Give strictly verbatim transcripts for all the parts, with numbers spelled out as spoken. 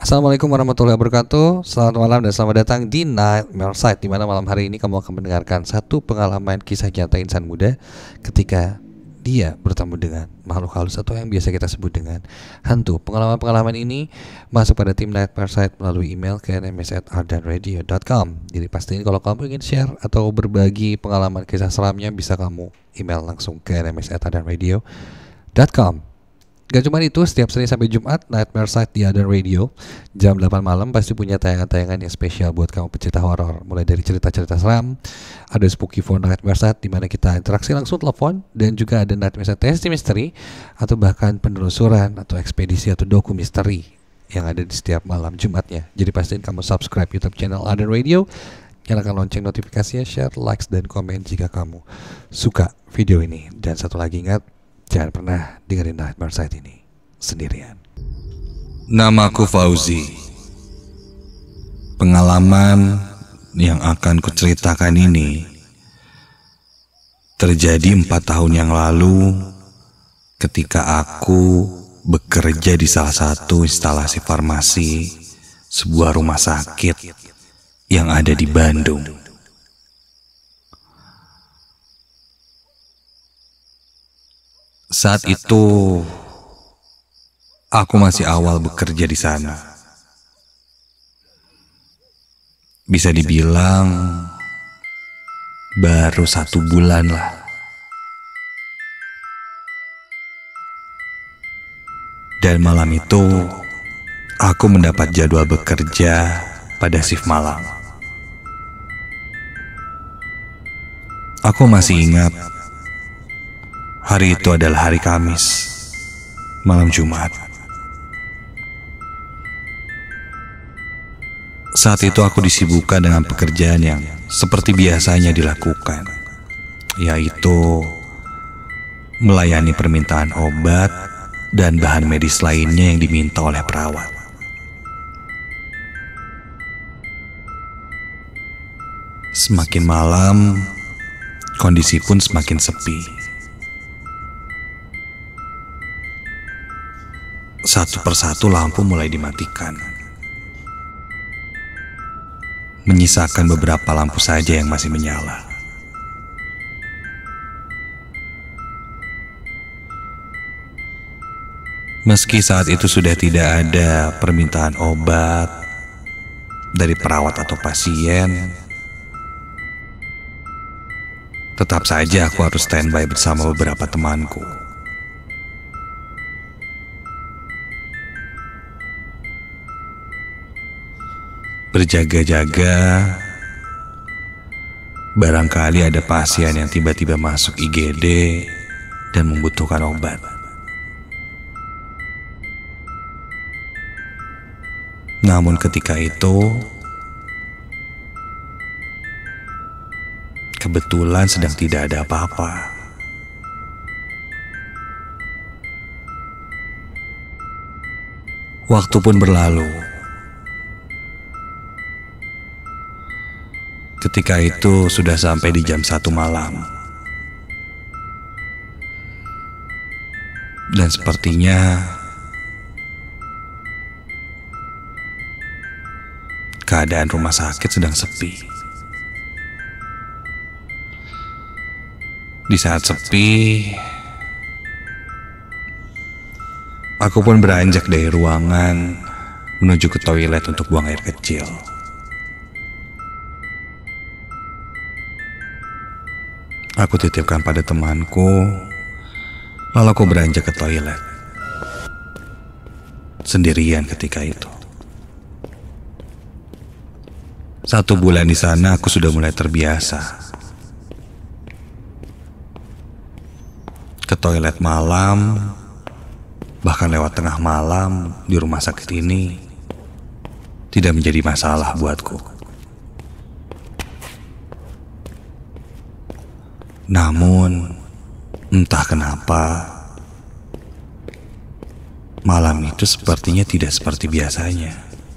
Assalamualaikum warahmatullahi wabarakatuh. Selamat malam dan selamat datang di Nightmare Side, di mana malam hari ini kamu akan mendengarkan satu pengalaman kisah nyata insan muda ketika dia bertemu dengan makhluk halus atau yang biasa kita sebut dengan hantu. Pengalaman-pengalaman ini masuk pada tim Nightmare Side melalui email ke n m s at ardanradio dot com. Jadi pastiin kalau kamu ingin share atau berbagi pengalaman kisah seramnya, bisa kamu email langsung ke n m s at ardanradio dot com. Gak cuma itu, setiap Senin sampai Jumat Nightmare Side di Ardan Radio jam delapan malam pasti punya tayangan-tayangan yang spesial buat kamu pecinta horor. Mulai dari cerita-cerita seram, ada Spooky for Nightmare Side di mana kita interaksi langsung telepon, dan juga ada Nightmare Side Testing Mystery atau bahkan penelusuran atau ekspedisi atau doku misteri yang ada di setiap malam Jumatnya. Jadi pastiin kamu subscribe YouTube channel Ardan Radio, nyalakan lonceng notifikasinya, share, likes, dan komen jika kamu suka video ini. Dan satu lagi, ingat, jangan pernah dengerin Nightmare Side ini sendirian. Namaku Fauzi. Pengalaman yang akan kuceritakan ini terjadi empat tahun yang lalu ketika aku bekerja di salah satu instalasi farmasi sebuah rumah sakit yang ada di Bandung. Saat itu, aku masih awal bekerja di sana. Bisa dibilang baru satu bulan lah. Dan malam itu, aku mendapat jadwal bekerja pada shift malam. Aku masih ingat, hari itu adalah hari Kamis, malam Jumat. Saat itu aku disibukkan dengan pekerjaan yang seperti biasanya dilakukan, yaitu melayani permintaan obat dan bahan medis lainnya yang diminta oleh perawat. Semakin malam, kondisi pun semakin sepi. Satu persatu lampu mulai dimatikan, menyisakan beberapa lampu saja yang masih menyala. Meski saat itu sudah tidak ada permintaan obat dari perawat atau pasien, tetap saja aku harus standby bersama beberapa temanku. Berjaga-jaga, barangkali ada pasien yang tiba-tiba masuk I G D dan membutuhkan obat. Namun ketika itu, kebetulan sedang tidak ada apa-apa. Waktu pun berlalu. Ketika itu sudah sampai di jam satu malam. Dan sepertinya keadaan rumah sakit sedang sepi. Di saat sepi, aku pun beranjak dari ruangan menuju ke toilet untuk buang air kecil. Aku titipkan pada temanku, lalu aku beranjak ke toilet. Sendirian ketika itu. Satu bulan di sana aku sudah mulai terbiasa. Ke toilet malam, bahkan lewat tengah malam di rumah sakit ini, tidak menjadi masalah buatku. Namun, entah kenapa, malam itu sepertinya tidak seperti biasanya.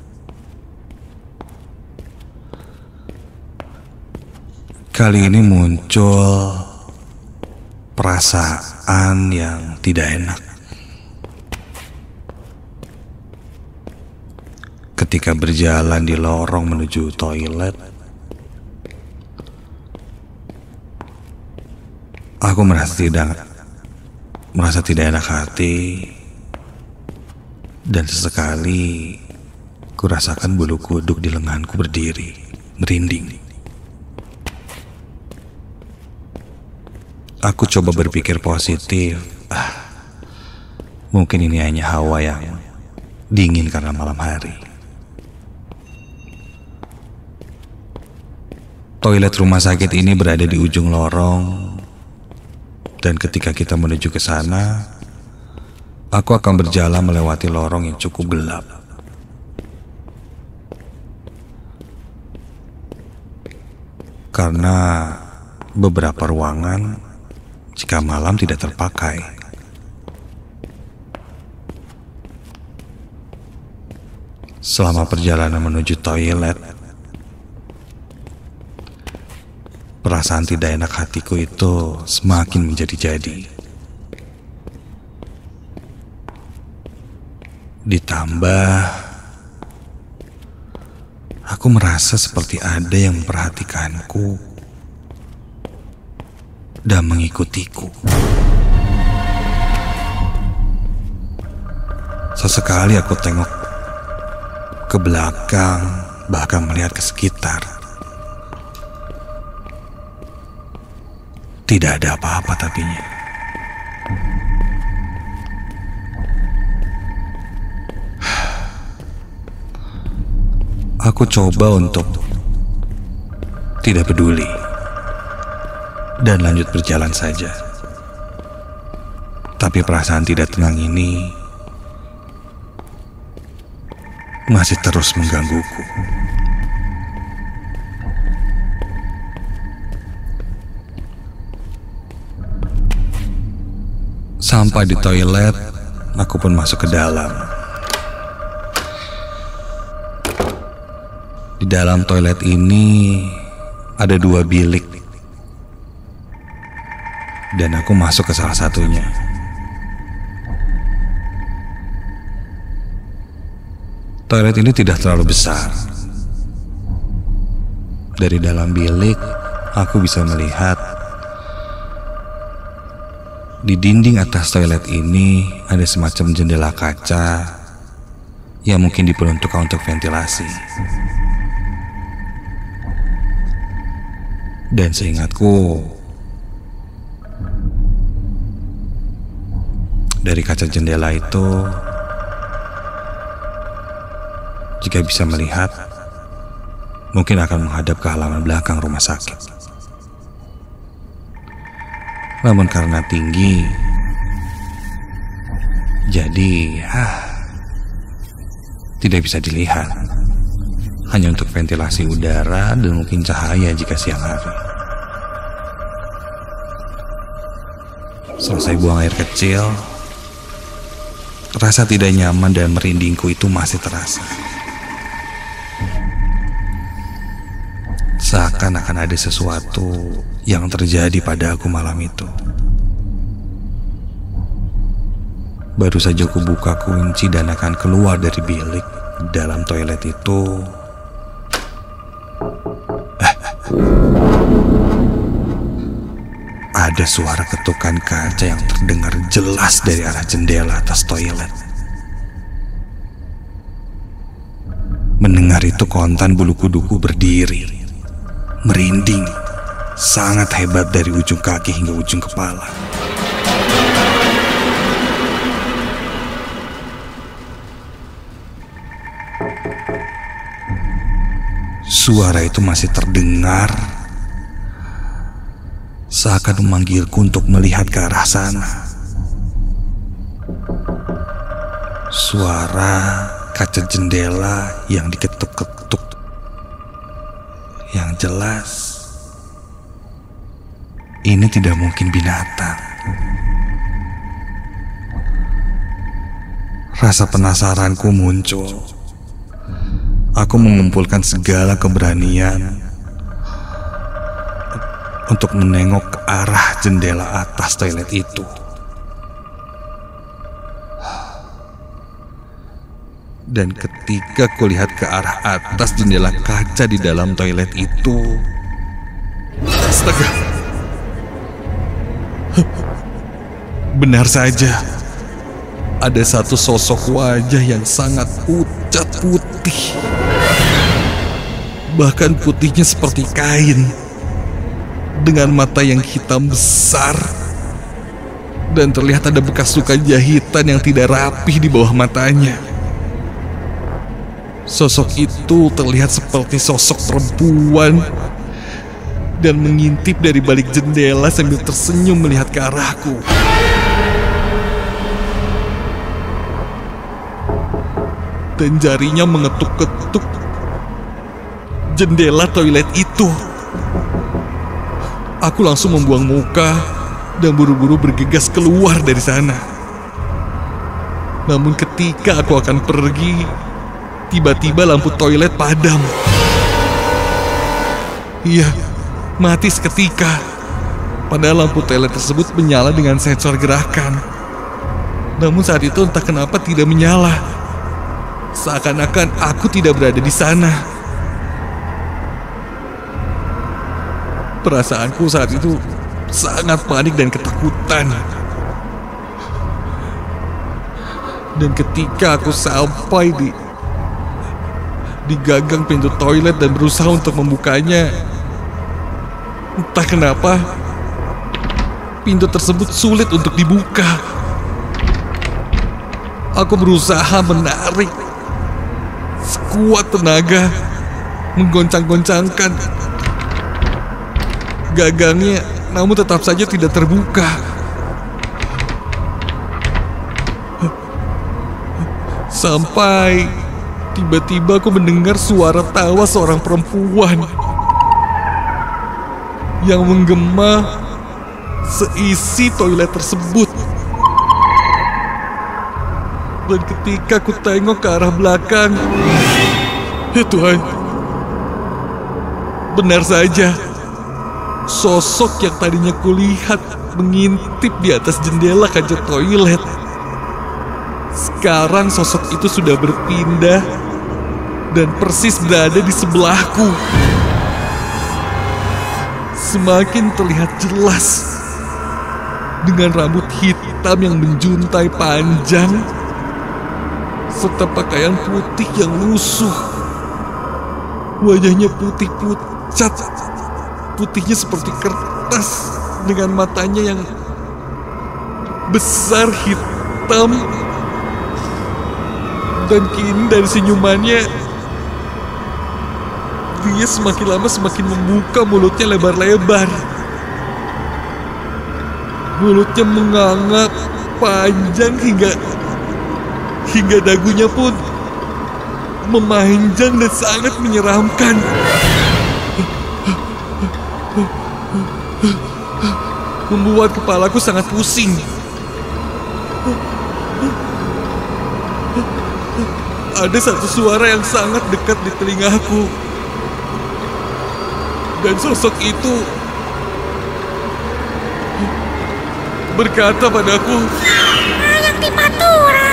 Kali ini muncul perasaan yang tidak enak. ketika berjalan di lorong menuju toilet, aku merasa tidak merasa tidak enak hati, dan sesekali kurasakan bulu kuduk di lenganku berdiri, merinding. Aku coba berpikir positif. Ah, mungkin ini hanya hawa yang dingin karena malam hari. Toilet rumah sakit ini berada di ujung lorong, dan ketika kita menuju ke sana, aku akan berjalan melewati lorong yang cukup gelap. Karena beberapa ruangan jika malam tidak terpakai. Selama perjalanan menuju toilet, perasaan tidak enak hatiku itu semakin menjadi-jadi. Ditambah, aku merasa seperti ada yang memperhatikanku dan mengikutiku. Sesekali aku tengok ke belakang, bahkan melihat ke sekitar. Tidak ada apa-apa tapinya. Aku coba untuk tidak peduli dan lanjut berjalan saja. Tapi perasaan tidak tenang ini masih terus menggangguku. Sampai di toilet, aku pun masuk ke dalam. Di dalam toilet ini ada dua bilik, dan aku masuk ke salah satunya. Toilet ini tidak terlalu besar. Dari dalam bilik, aku bisa melihat di dinding atas toilet ini ada semacam jendela kaca yang mungkin diperuntukkan untuk ventilasi. Dan seingatku, dari kaca jendela itu, jika bisa melihat, mungkin akan menghadap ke halaman belakang rumah sakit. Namun karena tinggi, jadi ah, tidak bisa dilihat. Hanya untuk ventilasi udara dan mungkin cahaya jika siang hari. Selesai buang air kecil, rasa tidak nyaman dan merindingku itu masih terasa. Seakan-akan ada sesuatu yang terjadi pada aku malam itu. Baru saja aku buka kunci dan akan keluar dari bilik dalam toilet itu, ada suara ketukan kaca yang terdengar jelas dari arah jendela atas toilet. Mendengar itu kontan bulu kuduku berdiri, merinding, sangat hebat dari ujung kaki hingga ujung kepala. Suara itu masih terdengar, seakan memanggilku untuk melihat ke arah sana. Suara kaca jendela yang diketuk-ketuk. Yang jelas, ini tidak mungkin binatang. Rasa penasaranku muncul. Aku mengumpulkan segala keberanian untuk menengok ke arah jendela atas toilet itu. Dan ketika kulihat ke arah atas jendela kaca di dalam toilet itu, astaga, benar saja, ada satu sosok wajah yang sangat pucat putih. Bahkan putihnya seperti kain, dengan mata yang hitam besar, dan terlihat ada bekas luka jahitan yang tidak rapih di bawah matanya. Sosok itu terlihat seperti sosok perempuan dan mengintip dari balik jendela sambil tersenyum melihat ke arahku. Dan jarinya mengetuk-ketuk jendela toilet itu. Aku langsung membuang muka dan buru-buru bergegas keluar dari sana. Namun ketika aku akan pergi, tiba-tiba lampu toilet padam. Iya, mati seketika. Padahal lampu toilet tersebut menyala dengan sensor gerakan. Namun saat itu entah kenapa tidak menyala. Seakan-akan aku tidak berada di sana. Perasaanku saat itu sangat panik dan ketakutan. Dan ketika aku sampai di di gagang pintu toilet dan berusaha untuk membukanya, entah kenapa pintu tersebut sulit untuk dibuka. Aku berusaha menarik sekuat tenaga, menggoncang-goncangkan gagangnya, namun tetap saja tidak terbuka. Sampai tiba-tiba aku mendengar suara tawa seorang perempuan yang menggema seisi toilet tersebut. Dan ketika aku tengok ke arah belakang, ya Tuhan, benar saja, sosok yang tadinya kulihat mengintip di atas jendela kaca toilet, sekarang sosok itu sudah berpindah dan persis berada di sebelahku. Semakin terlihat jelas dengan rambut hitam yang menjuntai panjang serta pakaian putih yang lusuh. Wajahnya putih pucat, putihnya seperti kertas, dengan matanya yang besar hitam. Dan kini dari senyumannya, dia semakin lama semakin membuka mulutnya lebar-lebar. Mulutnya menganga panjang hingga hingga dagunya pun memanjang dan sangat menyeramkan. Membuat kepalaku sangat pusing. Ada satu suara yang sangat dekat di telingaku. Dan sosok itu berkata padaku, "Yang di Pantura."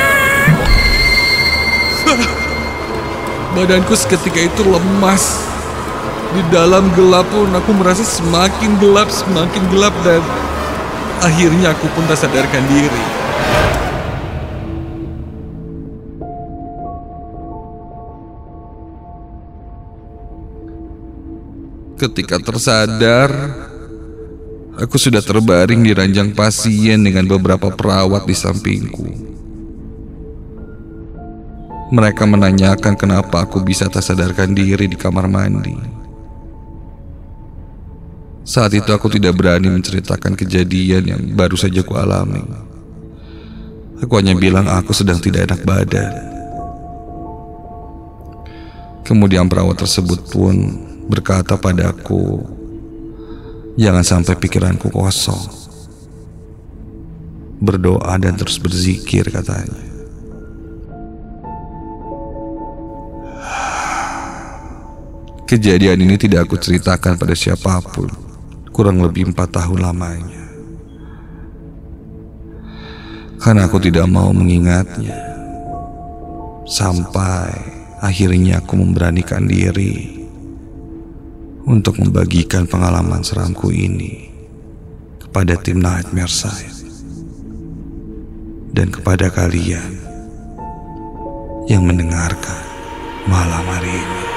Badanku seketika itu lemas. Di dalam gelap pun aku merasa semakin gelap, semakin gelap, dan akhirnya aku pun tak sadarkan diri. Ketika tersadar, aku sudah terbaring di ranjang pasien dengan beberapa perawat di sampingku. Mereka menanyakan kenapa aku bisa tak sadarkan diri di kamar mandi. Saat itu aku tidak berani menceritakan kejadian yang baru saja ku alami. Aku hanya bilang aku sedang tidak enak badan. Kemudian perawat tersebut pun berkata padaku, jangan sampai pikiranku kosong. Berdoa dan terus berzikir, katanya. Kejadian ini tidak aku ceritakan pada siapapun, kurang lebih empat tahun lamanya. Karena aku tidak mau mengingatnya. Sampai akhirnya aku memberanikan diri untuk membagikan pengalaman seramku ini kepada tim Nightmare Side dan kepada kalian yang mendengarkan malam hari ini.